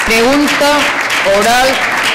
Pregunta oral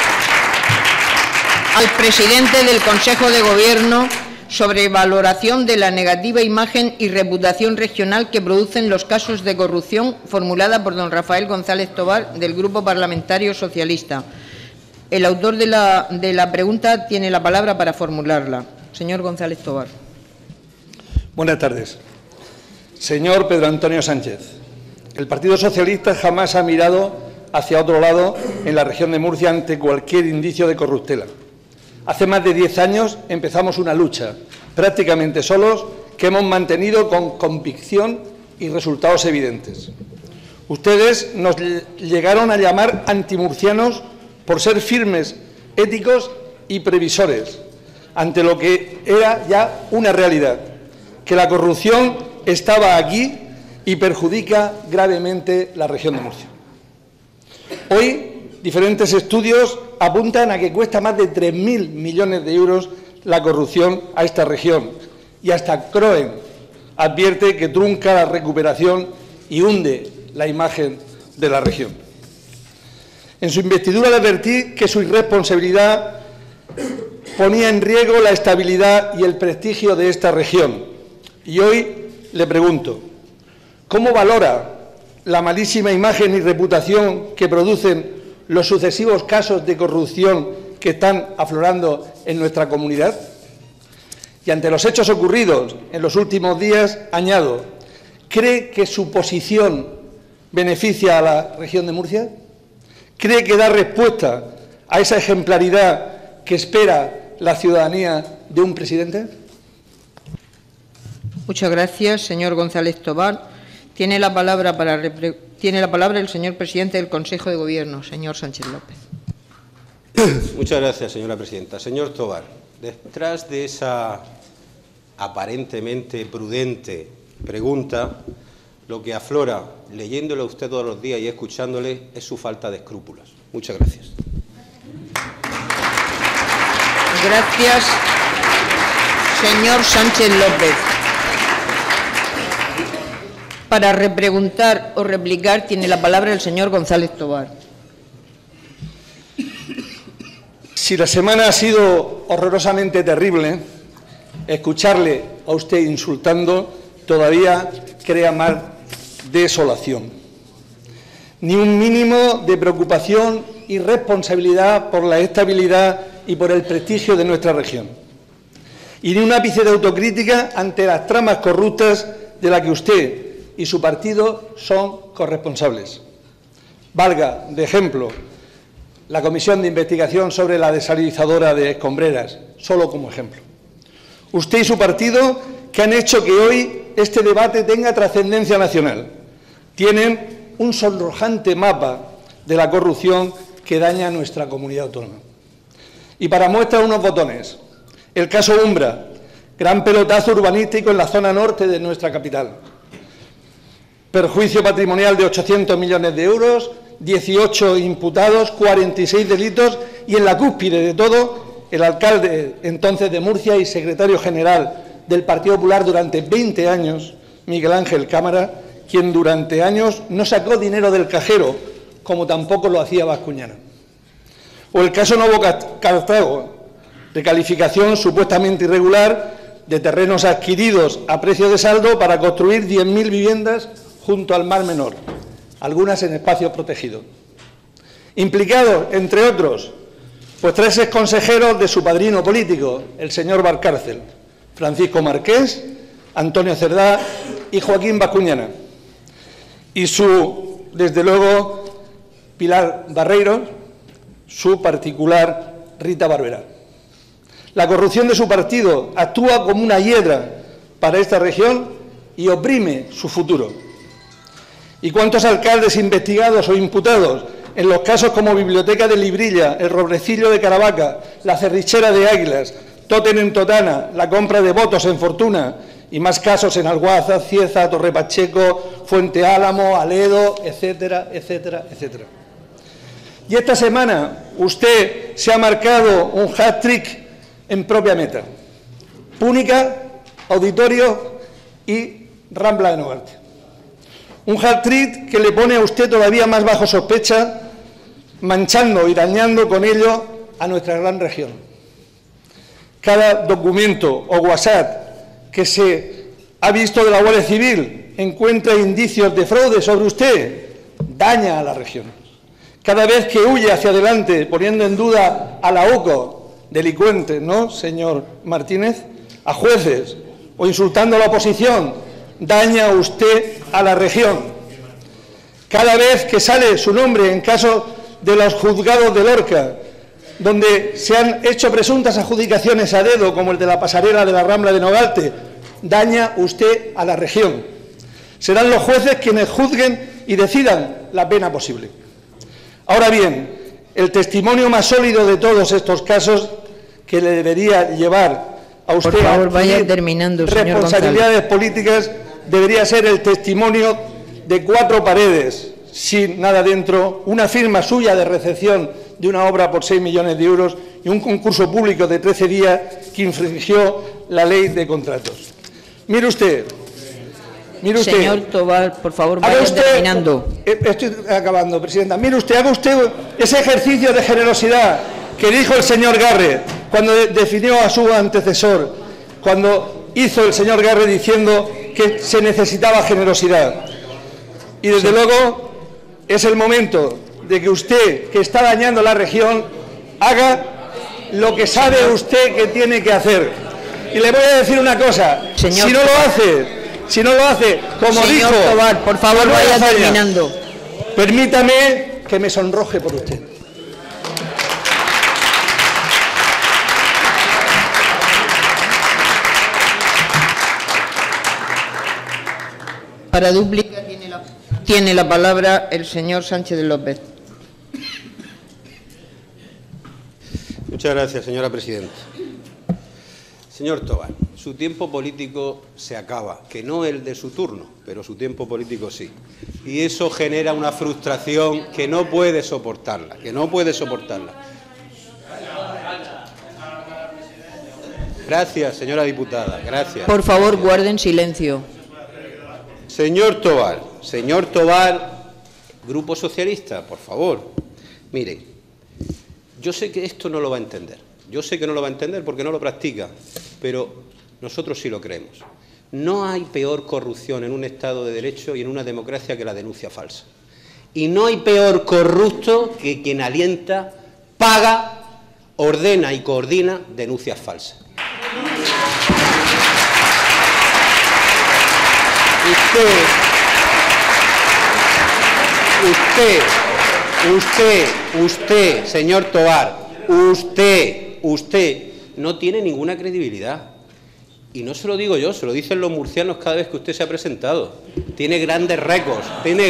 al presidente del Consejo de Gobierno sobre valoración de la negativa imagen y reputación regional que producen los casos de corrupción, formulada por don Rafael González Tobar, del Grupo Parlamentario Socialista. El autor de la pregunta tiene la palabra para formularla. Señor González Tobar. Buenas tardes. Señor Pedro Antonio Sánchez, el Partido Socialista jamás ha mirado hacia otro lado en la región de Murcia ante cualquier indicio de corruptela. Hace más de 10 años empezamos una lucha, prácticamente solos, que hemos mantenido con convicción y resultados evidentes. Ustedes nos llegaron a llamar antimurcianos por ser firmes, éticos y previsores ante lo que era ya una realidad, que la corrupción estaba aquí y perjudica gravemente la región de Murcia. Hoy, diferentes estudios apuntan a que cuesta más de 3.000 millones de euros la corrupción a esta región, y hasta CROE advierte que trunca la recuperación y hunde la imagen de la región. En su investidura le advertí que su irresponsabilidad ponía en riesgo la estabilidad y el prestigio de esta región. Y hoy le pregunto, ¿cómo valora la malísima imagen y reputación que producen los sucesivos casos de corrupción que están aflorando en nuestra comunidad? Y ante los hechos ocurridos en los últimos días, añado, ¿cree que su posición beneficia a la región de Murcia? ¿Cree que da respuesta a esa ejemplaridad que espera la ciudadanía de un presidente? Muchas gracias, señor González Tobar. Tiene la palabra el señor presidente del Consejo de Gobierno, señor Sánchez López. Muchas gracias, señora presidenta. Señor Tobar, detrás de esa aparentemente prudente pregunta, lo que aflora, leyéndole a usted todos los días y escuchándole, es su falta de escrúpulos. Muchas gracias. Gracias, señor Sánchez López. Para repreguntar o replicar tiene la palabra el señor González Tobar. Si la semana ha sido horrorosamente terrible, escucharle a usted insultando todavía crea más desolación. Ni un mínimo de preocupación y responsabilidad por la estabilidad y por el prestigio de nuestra región. Y ni un ápice de autocrítica ante las tramas corruptas de las que usted y su partido son corresponsables. Valga de ejemplo la comisión de investigación sobre la desalinizadora de Escombreras, solo como ejemplo. Usted y su partido, que han hecho que hoy este debate tenga trascendencia nacional, tienen un sonrojante mapa de la corrupción que daña a nuestra comunidad autónoma. Y para muestra unos botones, el caso Umbra, gran pelotazo urbanístico en la zona norte de nuestra capital. Perjuicio patrimonial de 800 millones de euros, 18 imputados, 46 delitos y en la cúspide de todo, el alcalde entonces de Murcia y secretario general del Partido Popular durante 20 años, Miguel Ángel Cámara, quien durante años no sacó dinero del cajero, como tampoco lo hacía Bascuñana. O el caso Novo Cartago, de calificación supuestamente irregular de terrenos adquiridos a precio de saldo para construir 10.000 viviendas junto al Mar Menor, algunas en espacios protegidos. Implicados, entre otros, pues 3 exconsejeros de su padrino político, el señor Valcárcel, Francisco Marqués, Antonio Cerdá y Joaquín Bascuñana. Y desde luego, Pilar Barreiro, su particular Rita Barberá. La corrupción de su partido actúa como una hiedra para esta región y oprime su futuro. ¿Y cuántos alcaldes investigados o imputados en los casos como Biblioteca de Librilla, el Roblecillo de Caravaca, la Cerrichera de Águilas, Tótem en Totana, la compra de votos en Fortuna y más casos en Alguaza, Cieza, Torre Pacheco, Fuente Álamo, Aledo, etcétera, etcétera, etcétera? Y esta semana usted se ha marcado un hat-trick en propia meta. Púnica, Auditorio y Rambla de Nogarte. Un hat-trick que le pone a usted todavía más bajo sospecha manchando y dañando con ello a nuestra gran región. Cada documento o WhatsApp que se ha visto de la Guardia Civil encuentra indicios de fraude sobre usted, daña a la región. Cada vez que huye hacia adelante poniendo en duda a la UCO, delincuentes, ¿no, señor Martínez?, a jueces o insultando a la oposición, daña usted a la región. Cada vez que sale su nombre en caso de los juzgados de Lorca, donde se han hecho presuntas adjudicaciones a dedo, como el de la pasarela de la Rambla de Nogalte, daña usted a la región. Serán los jueces quienes juzguen y decidan la pena posible. Ahora bien, el testimonio más sólido de todos estos casos que le debería llevar a usted, por favor, vaya terminando, responsabilidades políticas, debería ser el testimonio de 4 paredes, sin nada dentro, una firma suya de recepción de una obra por 6 millones de euros y un concurso público de 13 días que infringió la ley de contratos. Mire usted. Señor Tobar, por favor, vaya terminando. Estoy acabando, presidenta. Mire usted, haga usted ese ejercicio de generosidad que dijo el señor Garre cuando definió a su antecesor, cuando hizo el señor Garre diciendo que se necesitaba generosidad. Y desde luego es el momento de que usted, que está dañando la región, haga lo que sabe usted que tiene que hacer. Y le voy a decir una cosa, si no lo hace, como dijo Tobar, por favor, vaya terminando. Permítame que me sonroje por usted. Para dúplica tiene la palabra el señor Sánchez de López. Muchas gracias, señora presidenta. Señor Tobar, su tiempo político se acaba, que no el de su turno, pero su tiempo político sí. Y eso genera una frustración que no puede soportarla, Gracias, señora diputada, gracias. Por favor, guarden silencio. Señor Tobar, Grupo Socialista, por favor. Mire, yo sé que esto no lo va a entender. Yo sé que no lo va a entender porque no lo practica, pero nosotros sí lo creemos. No hay peor corrupción en un Estado de Derecho y en una democracia que la denuncia falsa. Y no hay peor corrupto que quien alienta, paga, ordena y coordina denuncias falsas. Usted, señor Tobar, usted no tiene ninguna credibilidad. Y no se lo digo yo, se lo dicen los murcianos cada vez que usted se ha presentado. Tiene grandes récords,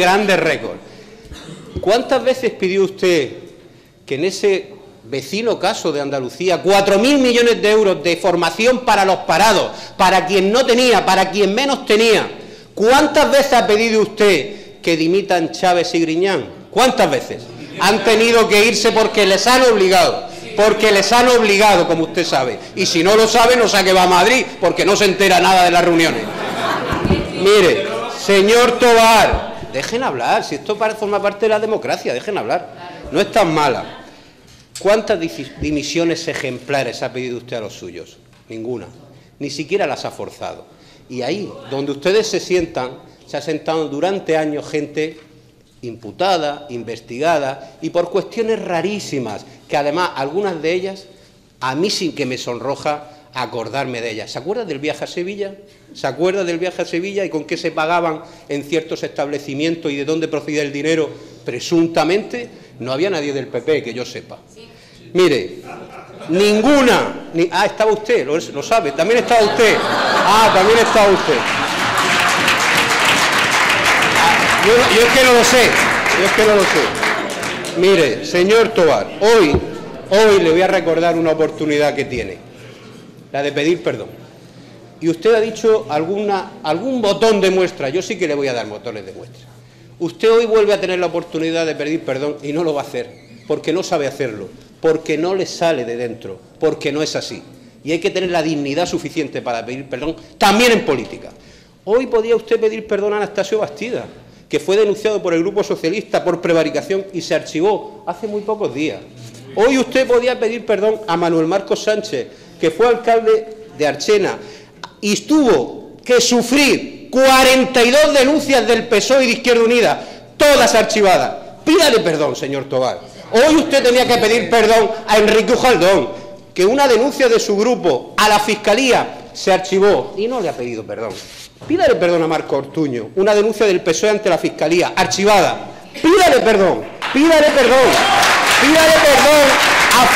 ¿Cuántas veces pidió usted que en ese vecino caso de Andalucía, 4.000 millones de euros de formación para los parados, para quien no tenía, para quien menos tenía? ¿Cuántas veces ha pedido usted que dimitan Chávez y Griñán? ¿Cuántas veces? Han tenido que irse porque les han obligado, como usted sabe. Y si no lo sabe, no sabe que va a Madrid, porque no se entera nada de las reuniones. Mire, señor Tobar, dejen hablar, si esto forma parte de la democracia, dejen hablar. No es tan mala. ¿Cuántas dimisiones ejemplares ha pedido usted a los suyos? Ninguna. Ni siquiera las ha forzado. Y ahí, donde ustedes se ha sentado durante años gente imputada, investigada y por cuestiones rarísimas, que además algunas de ellas, a mí sí que me sonroja acordarme de ellas. ¿Se acuerda del viaje a Sevilla? ¿Y con qué se pagaban en ciertos establecimientos y de dónde procedía el dinero? Presuntamente no había nadie del PP, que yo sepa. Mire, ninguna. Estaba usted, lo sabe, también estaba usted. También estaba usted. Yo es que no lo sé. Mire, señor Tobar, hoy le voy a recordar una oportunidad que tiene, la de pedir perdón. Y usted ha dicho algún botón de muestra. Yo sí que le voy a dar botones de muestra. Usted hoy vuelve a tener la oportunidad de pedir perdón y no lo va a hacer, porque no sabe hacerlo, porque no le sale de dentro, porque no es así. Y hay que tener la dignidad suficiente para pedir perdón, también en política. Hoy podía usted pedir perdón a Anastasio Bastida, que fue denunciado por el Grupo Socialista por prevaricación y se archivó hace muy pocos días. Hoy usted podía pedir perdón a Manuel Marcos Sánchez, que fue alcalde de Archena y tuvo que sufrir 42 denuncias del PSOE y de Izquierda Unida, todas archivadas. Pídale perdón, señor Tobar. Hoy usted tenía que pedir perdón a Enrique Ujaldón, que una denuncia de su grupo a la Fiscalía se archivó y no le ha pedido perdón. Pídale perdón a Marco Ortuño, una denuncia del PSOE ante la Fiscalía, archivada. Pídale perdón, pídale perdón, pídale perdón a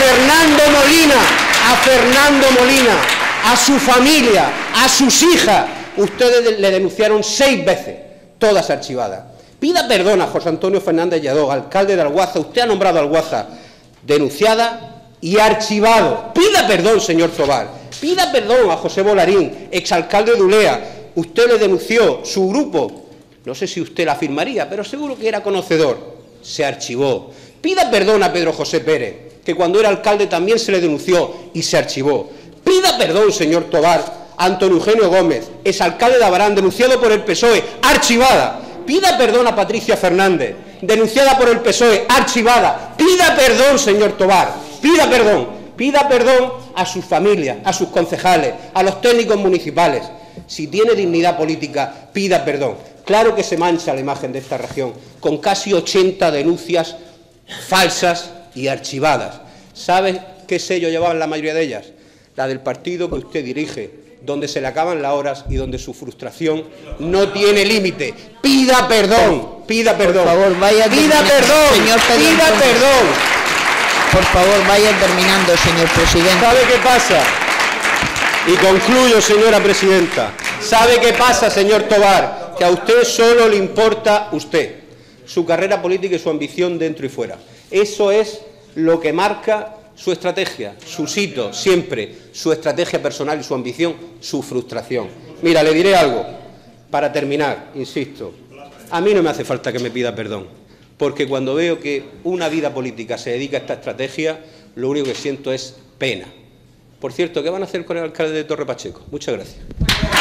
Fernando Molina, a su familia, a sus hijas. Ustedes le denunciaron 6 veces, todas archivadas. Pida perdón a José Antonio Fernández Lladó, alcalde de Alguaza. Usted ha nombrado a Alguaza denunciada y archivado. Pida perdón, señor Tobar. Pida perdón a José Bolarín, exalcalde de Ulea. Usted le denunció, su grupo, no sé si usted la firmaría, pero seguro que era conocedor. Se archivó. Pida perdón a Pedro José Pérez, que cuando era alcalde también se le denunció y se archivó. Pida perdón, señor Tobar, a Antonio Eugenio Gómez, exalcalde de Abarán, denunciado por el PSOE, archivada. Pida perdón a Patricia Fernández, denunciada por el PSOE, archivada. Pida perdón, señor Tobar, pida perdón. Pida perdón a sus familias, a sus concejales, a los técnicos municipales. Si tiene dignidad política, pida perdón. Claro que se mancha la imagen de esta región, con casi 80 denuncias falsas y archivadas. ¿Sabe qué sello llevaban la mayoría de ellas? La del partido que usted dirige, donde se le acaban las horas y donde su frustración no tiene límite. Pida perdón, pida perdón. Por favor, vaya pida perdón, señor pida perdón. Por favor, vaya terminando, señor presidente. ¿Sabe qué pasa? Y concluyo, señora presidenta. ¿Sabe qué pasa, señor Tobar? Que a usted solo le importa usted, su carrera política y su ambición dentro y fuera. Eso es lo que marca su estrategia, sus hitos, siempre, su estrategia personal y su ambición, su frustración. Mira, le diré algo, para terminar, insisto, a mí no me hace falta que me pida perdón, porque cuando veo que una vida política se dedica a esta estrategia, lo único que siento es pena. Por cierto, ¿qué van a hacer con el alcalde de Torre Pacheco? Muchas gracias.